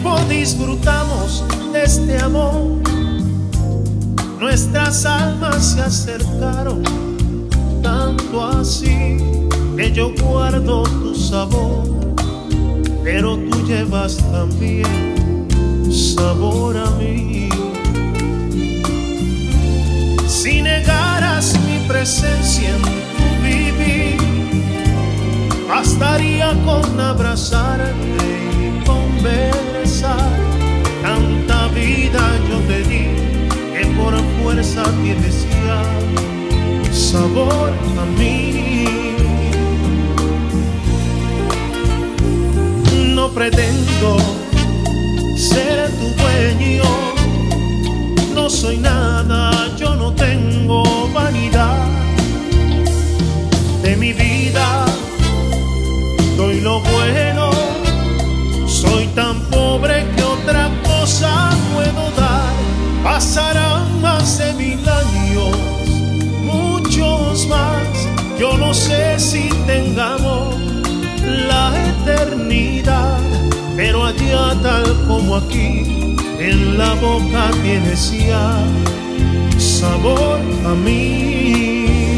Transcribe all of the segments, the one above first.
tiempo disfrutamos de este amor. Nuestras almas se acercaron, tanto así que yo guardo tu sabor, pero tú llevas también sabor a mí. Si negaras mi presencia en tu vivir, bastaría con abrazarte y conversar. Tanta vida yo te di que por fuerza tienes ya sabor a mí. No pretendo ser tu dueño, no soy nada, yo no tengo vanidad. De mi vida doy lo bueno, soy tan pobre que otra cosa puedo dar. Pasarán más de 1000 años, muchos más, yo no sé si tengamos la eternidad, pero allá tal como aquí, en la boca tienes ya sabor a mí.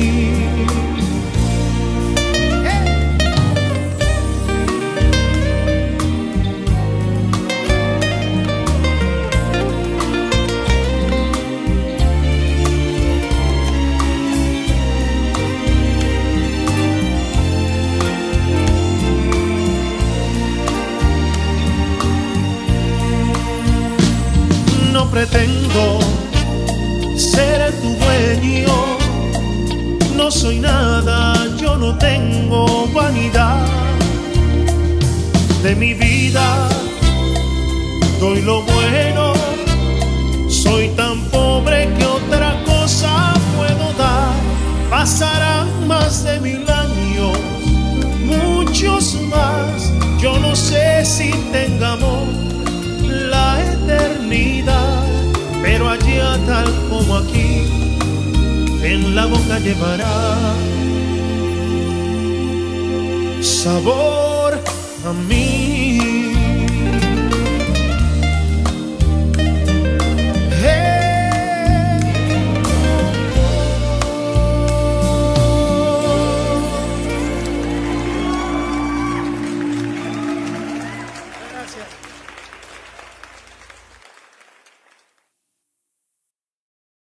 No pretendo ser tu dueño, no soy nada, yo no tengo vanidad. De mi vida doy lo bueno, soy tan pobre que otra cosa puedo dar. Pasarán más de 1000 años, muchos más, yo no sé si tengamos la eternidad, pero allá tal como aquí, en la boca llevará sabor a mí.